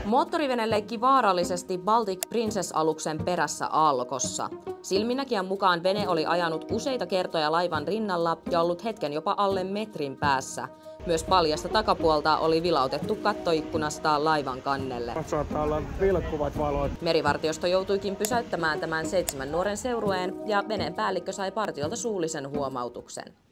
Moottorivene leikki vaarallisesti Baltic Princess-aluksen perässä aallokossa. Silminnäkijän mukaan vene oli ajanut useita kertoja laivan rinnalla ja ollut hetken jopa alle metrin päässä. Myös paljasta takapuolta oli vilautettu kattoikkunasta laivan kannelle. Saattaa olla vilkkuvat valot. Merivartiosto joutuikin pysäyttämään tämän 7 nuoren seurueen ja veneen päällikkö sai partiolta suullisen huomautuksen.